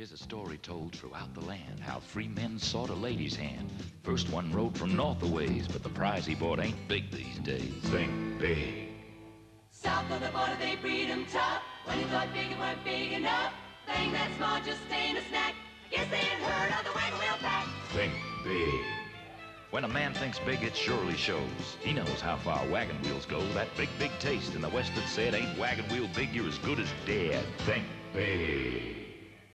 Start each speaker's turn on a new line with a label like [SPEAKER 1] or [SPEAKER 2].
[SPEAKER 1] Here's a story told throughout the land, how three men sought a lady's hand. First one rode from north a ways, but the prize he bought ain't big these days. Think big.
[SPEAKER 2] South of the border they breed 'em tough. When he thought big, it weren't big enough. Thing that small just ain't a snack. I guess they ain't heard of the wagon wheel pack.
[SPEAKER 1] Think big. When a man thinks big, it surely shows. He knows how far wagon wheels go. That big, big taste in the West that said, ain't wagon wheel big, you're as good as dead. Think big.